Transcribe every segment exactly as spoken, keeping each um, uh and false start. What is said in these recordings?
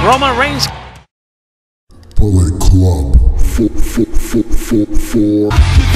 Roman Reigns. Bullet Club. Four, four, four, four, four.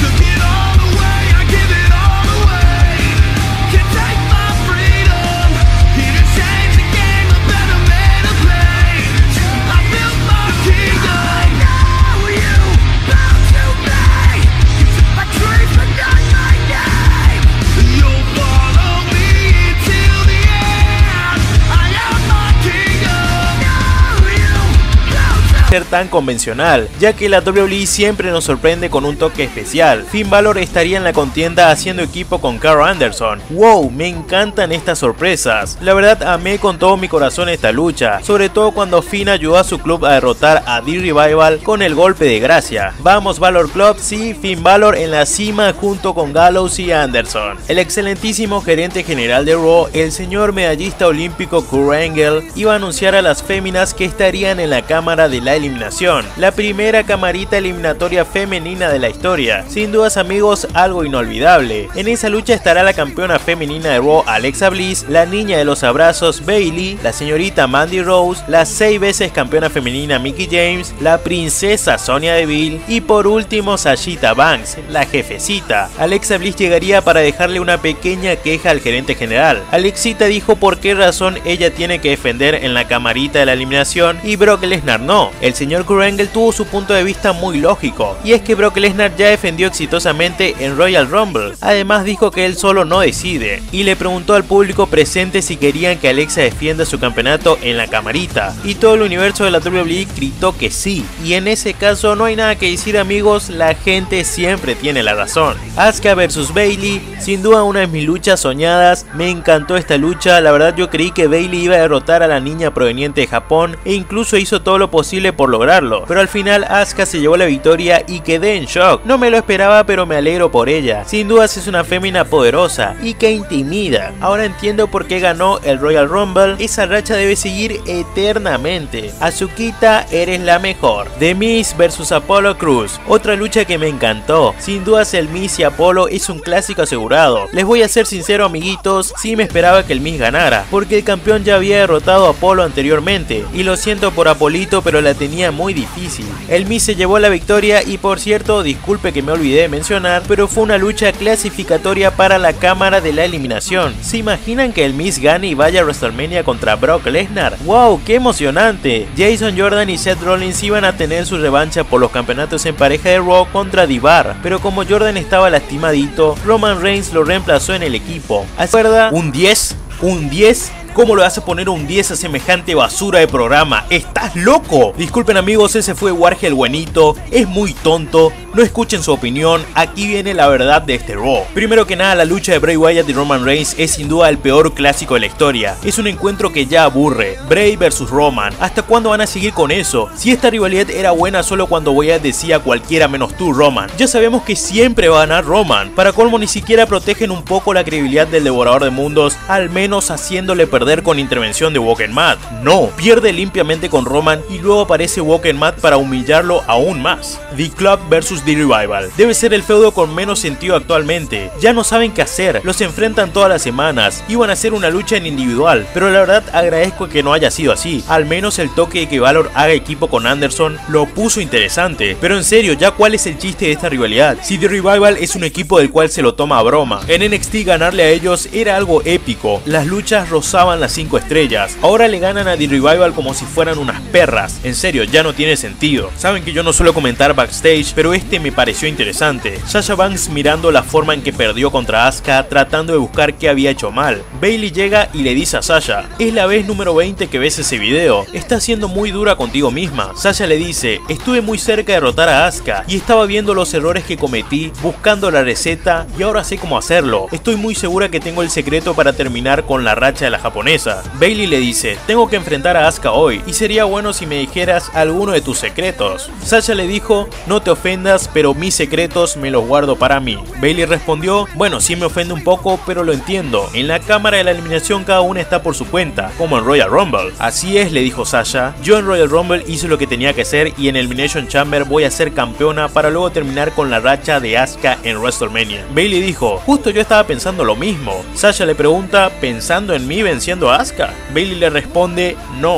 Ser tan convencional, ya que la doble u doble u E siempre nos sorprende con un toque especial. Finn Balor estaría en la contienda haciendo equipo con Karl Anderson. Wow, me encantan estas sorpresas. La verdad amé con todo mi corazón esta lucha, sobre todo cuando Finn ayudó a su club a derrotar a The Revival con el golpe de gracia. Vamos Balor Club, sí, Finn Balor en la cima junto con Gallows y Anderson. El excelentísimo gerente general de Raw, el señor medallista olímpico Kurt Angle, iba a anunciar a las féminas que estarían en la cámara de la eliminación, la primera camarita eliminatoria femenina de la historia. Sin dudas amigos, algo inolvidable. En esa lucha estará la campeona femenina de Raw Alexa Bliss, la niña de los abrazos Bayley, la señorita Mandy Rose, la seis veces campeona femenina Mickie James, la princesa Sonya Deville y por último Sashita Banks, la jefecita. Alexa Bliss llegaría para dejarle una pequeña queja al gerente general. Alexita dijo por qué razón ella tiene que defender en la camarita de la eliminación y Brock Lesnar no. El señor Kurt Angle tuvo su punto de vista muy lógico, y es que Brock Lesnar ya defendió exitosamente en Royal Rumble. Además dijo que él solo no decide, y le preguntó al público presente si querían que Alexa defienda su campeonato en la camarita, y todo el universo de la doble u doble u E gritó que sí, y en ese caso no hay nada que decir amigos, la gente siempre tiene la razón. Asuka versus Bayley, sin duda una de mis luchas soñadas, me encantó esta lucha, la verdad yo creí que Bayley iba a derrotar a la niña proveniente de Japón, e incluso hizo todo lo posible por lograrlo, pero al final Asuka se llevó la victoria y quedé en shock. No me lo esperaba, pero me alegro por ella. Sin dudas es una fémina poderosa y que intimida. Ahora entiendo por qué ganó el Royal Rumble. Esa racha debe seguir eternamente. Azukita, eres la mejor. The Miz versus Apollo Crews, otra lucha que me encantó. Sin dudas el Miz y Apollo es un clásico asegurado. Les voy a ser sincero amiguitos, sí me esperaba que el Miz ganara, porque el campeón ya había derrotado a Apollo anteriormente, y lo siento por Apolito, pero la tenía muy difícil. El Miz se llevó la victoria y por cierto, disculpe que me olvidé de mencionar, pero fue una lucha clasificatoria para la cámara de la eliminación. ¿Se imaginan que el Miz gane y vaya a WrestleMania contra Brock Lesnar? ¡Wow! ¡Qué emocionante! Jason Jordan y Seth Rollins iban a tener su revancha por los campeonatos en pareja de Raw contra Divar, pero como Jordan estaba lastimadito, Roman Reigns lo reemplazó en el equipo. ¿Acuerda? ¿Un diez? ¿Un diez? ¿Cómo le vas a poner un diez a semejante basura de programa? ¡Estás loco! Disculpen amigos, ese fue Warge el buenito. Es muy tonto, no escuchen su opinión. Aquí viene la verdad de este Raw. Primero que nada, la lucha de Bray Wyatt y Roman Reigns es sin duda el peor clásico de la historia. Es un encuentro que ya aburre. Bray versus Roman. ¿Hasta cuándo van a seguir con eso? Si esta rivalidad era buena solo cuando Wyatt decía cualquiera menos tú, Roman. Ya sabemos que siempre va a ganar Roman. Para colmo ni siquiera protegen un poco la credibilidad del devorador de mundos, al menos haciéndole perder con intervención de Walking Matt. No, pierde limpiamente con Roman y luego aparece Walking Matt para humillarlo aún más. The Club versus The Revival. Debe ser el feudo con menos sentido actualmente. Ya no saben qué hacer, los enfrentan todas las semanas. Iban a hacer una lucha en individual, pero la verdad agradezco que no haya sido así. Al menos el toque de que Balor haga equipo con Anderson lo puso interesante. Pero en serio, ¿ya cuál es el chiste de esta rivalidad? Si The Revival es un equipo del cual se lo toma a broma. En N X T ganarle a ellos era algo épico. Las luchas rozaban las cinco estrellas. Ahora le ganan a The Revival como si fueran unas perras. En serio, ya no tiene sentido. Saben que yo no suelo comentar backstage, pero este me pareció interesante. Sasha Banks mirando la forma en que perdió contra Asuka, tratando de buscar qué había hecho mal. Bayley llega y le dice a Sasha: es la vez número veinte que ves ese video. Estás siendo muy dura contigo misma. Sasha le dice: estuve muy cerca de derrotar a Asuka y estaba viendo los errores que cometí, buscando la receta y ahora sé cómo hacerlo. Estoy muy segura que tengo el secreto para terminar con la racha de la japonesa. Bayley le dice: tengo que enfrentar a Asuka hoy y sería bueno si me dijeras alguno de tus secretos. Sasha le dijo: no te ofendas, pero mis secretos me los guardo para mí. Bayley respondió: bueno, sí me ofende un poco, pero lo entiendo. En la cámara de la eliminación cada una está por su cuenta, como en Royal Rumble. Así es, le dijo Sasha, yo en Royal Rumble hice lo que tenía que hacer y en Elimination Chamber voy a ser campeona para luego terminar con la racha de Asuka en WrestleMania. Bayley dijo: justo yo estaba pensando lo mismo. Sasha le pregunta: ¿pensando en mí venciendo a Asuka? Bayley le responde: no.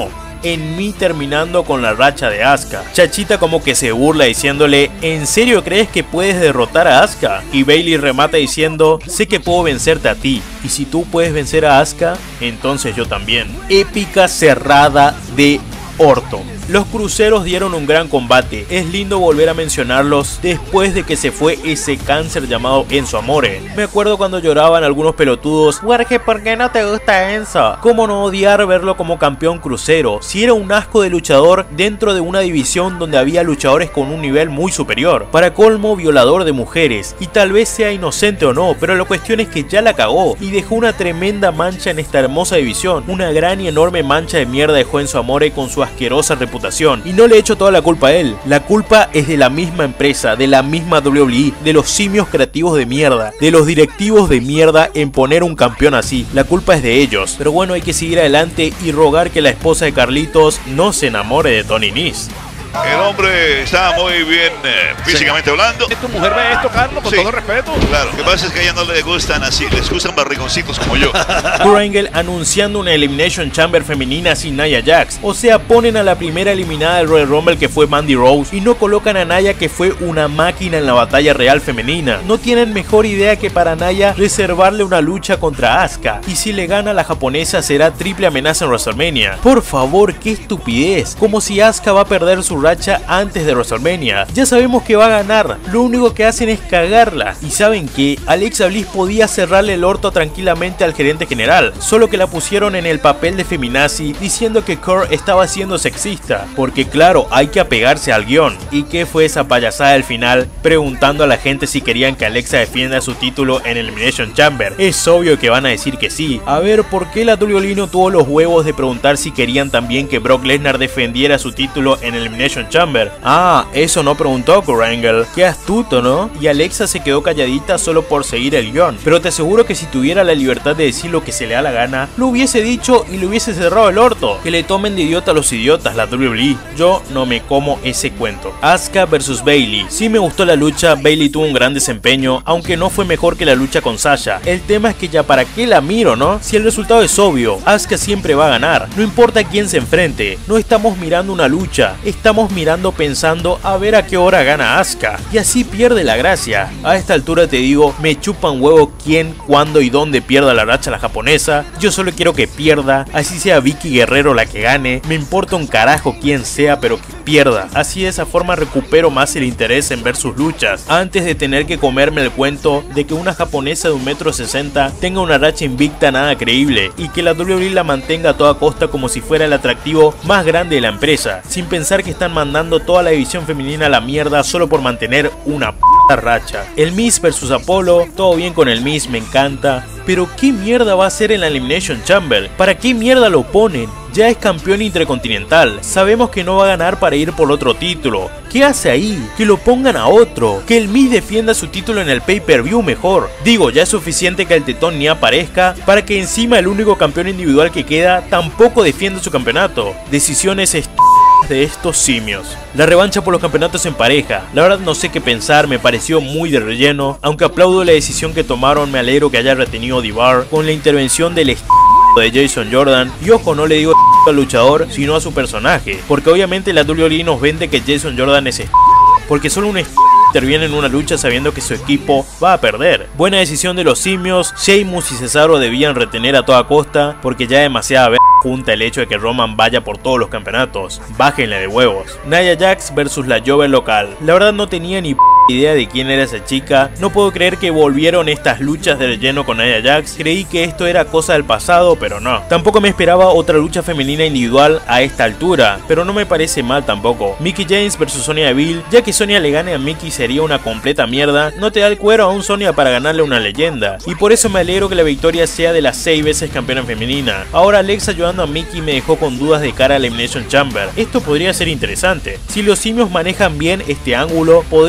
en mí terminando con la racha de Asuka. Chachita como que se burla diciéndole, ¿en serio crees que puedes derrotar a Asuka? Y Bayley remata diciendo, sé que puedo vencerte a ti, y si tú puedes vencer a Asuka, entonces yo también. Épica cerrada de orto. Los cruceros dieron un gran combate, es lindo volver a mencionarlos después de que se fue ese cáncer llamado Enzo Amore. Me acuerdo cuando lloraban algunos pelotudos, Jorge, ¿por qué no te gusta Enzo? ¿Cómo no odiar verlo como campeón crucero? Si era un asco de luchador dentro de una división donde había luchadores con un nivel muy superior. Para colmo, violador de mujeres, y tal vez sea inocente o no, pero la cuestión es que ya la cagó y dejó una tremenda mancha en esta hermosa división. Una gran y enorme mancha de mierda dejó Enzo Amore con su asquerosa reputación. Y no le echo toda la culpa a él, la culpa es de la misma empresa, de la misma doble u doble u E, de los simios creativos de mierda, de los directivos de mierda en poner un campeón así. La culpa es de ellos, pero bueno, hay que seguir adelante y rogar que la esposa de Carlitos no se enamore de Tony Nese. El hombre está muy bien eh, físicamente sí. hablando. ¿Tu mujer ve esto, Carlos? Con sí. todo respeto. Claro, lo que pasa es que a ella no le gustan así, les gustan barrigoncitos como yo. Kurt Angle anunciando una Elimination Chamber femenina sin Nia Jax. O sea, ponen a la primera eliminada del Royal Rumble que fue Mandy Rose y no colocan a Nia que fue una máquina en la batalla real femenina. No tienen mejor idea que para Nia reservarle una lucha contra Asuka. Y si le gana la japonesa será triple amenaza en WrestleMania. Por favor, qué estupidez. Como si Asuka va a perder su racha antes de WrestleMania. Ya sabemos que va a ganar, lo único que hacen es cagarla. Y saben que Alexa Bliss podía cerrarle el orto tranquilamente al gerente general, solo que la pusieron en el papel de feminazi diciendo que Kurt estaba siendo sexista, porque claro, hay que apegarse al guión. ¿Y qué fue esa payasada del final? Preguntando a la gente si querían que Alexa defienda su título en Elimination Chamber. Es obvio que van a decir que sí. A ver, ¿por qué la doble u doble u E no tuvo los huevos de preguntar si querían también que Brock Lesnar defendiera su título en Elimination Chamber? Ah, eso no preguntó Kurt Angle. Qué astuto, ¿no? Y Alexa se quedó calladita solo por seguir el guión. Pero te aseguro que si tuviera la libertad de decir lo que se le da la gana, lo hubiese dicho y le hubiese cerrado el orto. Que le tomen de idiota a los idiotas la doble u doble u E. Yo no me como ese cuento. Asuka versus Bayley. Sí me gustó la lucha, Bayley tuvo un gran desempeño, aunque no fue mejor que la lucha con Sasha. El tema es que ya para qué la miro, ¿no? Si el resultado es obvio, Asuka siempre va a ganar. No importa quién se enfrente, no estamos mirando una lucha, estamos mirando pensando a ver a qué hora gana Asuka, y así pierde la gracia. A esta altura te digo, me chupan huevo quién, cuándo y dónde pierda la racha la japonesa. Yo solo quiero que pierda, así sea Vicky Guerrero la que gane, me importa un carajo quién sea, pero que pierda. Así de esa forma recupero más el interés en ver sus luchas, antes de tener que comerme el cuento de que una japonesa de un metro sesenta tenga una racha invicta nada creíble, y que la doble u doble u E la mantenga a toda costa como si fuera el atractivo más grande de la empresa, sin pensar que están mandando toda la división femenina a la mierda solo por mantener una p*** racha. El Miz versus Apollo, todo bien con el Miz, me encanta, pero ¿qué mierda va a hacer en la Elimination Chamber? ¿Para qué mierda lo ponen? Ya es campeón intercontinental, sabemos que no va a ganar para ir por otro título. ¿Qué hace ahí? Que lo pongan a otro, que el Miz defienda su título en el pay-per-view mejor. Digo, ya es suficiente que el tetón ni aparezca para que encima el único campeón individual que queda tampoco defienda su campeonato. Decisiones estúpidas de estos simios. La revancha por los campeonatos en pareja, la verdad no sé qué pensar, me pareció muy de relleno, aunque aplaudo la decisión que tomaron, me alegro que haya retenido D-Bar con la intervención del est de Jason Jordan, y ojo, no le digo al luchador sino a su personaje, porque obviamente la doble u doble u E nos vende que Jason Jordan es est porque solo un est interviene en una lucha sabiendo que su equipo va a perder. Buena decisión de los simios, Sheamus y Cesaro debían retener a toda costa, porque ya demasiada vez junta el hecho de que Roman vaya por todos los campeonatos. Bájenle de huevos. Nia Jax versus la Jover local. La verdad no tenía ni p idea de quién era esa chica. No puedo creer que volvieron estas luchas de relleno con Nia Jax. Creí que esto era cosa del pasado, pero no. Tampoco me esperaba otra lucha femenina individual a esta altura, pero no me parece mal tampoco. Mickie James versus Sonya Deville. Ya que Sonya le gane a Mickie sería una completa mierda, no te da el cuero a un Sonya para ganarle a una leyenda. Y por eso me alegro que la victoria sea de las seis veces campeona femenina. Ahora Alexa ayudando a Mickie me dejó con dudas de cara a la Elimination Chamber. Esto podría ser interesante. Si los simios manejan bien este ángulo, podría ser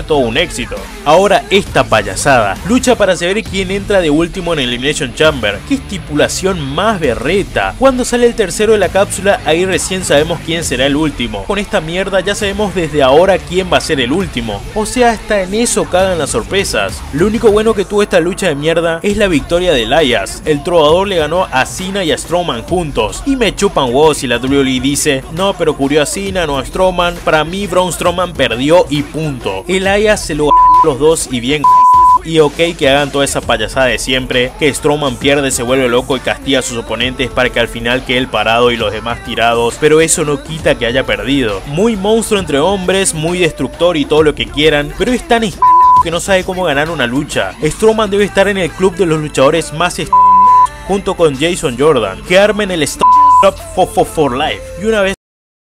ser todo un éxito. Ahora esta payasada, lucha para saber quién entra de último en Elimination Chamber. Qué estipulación más berreta. Cuando sale el tercero de la cápsula, ahí recién sabemos quién será el último. Con esta mierda ya sabemos desde ahora quién va a ser el último. O sea, hasta en eso cagan las sorpresas. Lo único bueno que tuvo esta lucha de mierda es la victoria de Elias. El trovador le ganó a Cena y a Strowman juntos. Y me chupan huevos si la W W E dice, no, pero curió a Cena, no a Strowman. Para mí Braun Strowman perdió y punto. Elias se lo ganó los dos y bien. Y ok que hagan toda esa payasada de siempre, que Strowman pierde, se vuelve loco y castiga a sus oponentes para que al final quede él parado y los demás tirados, pero eso no quita que haya perdido. Muy monstruo entre hombres, muy destructor y todo lo que quieran, pero es tan est... que no sabe cómo ganar una lucha. Strowman debe estar en el club de los luchadores más est... junto con Jason Jordan, que armen el Stop for, for, for Life. Y una vez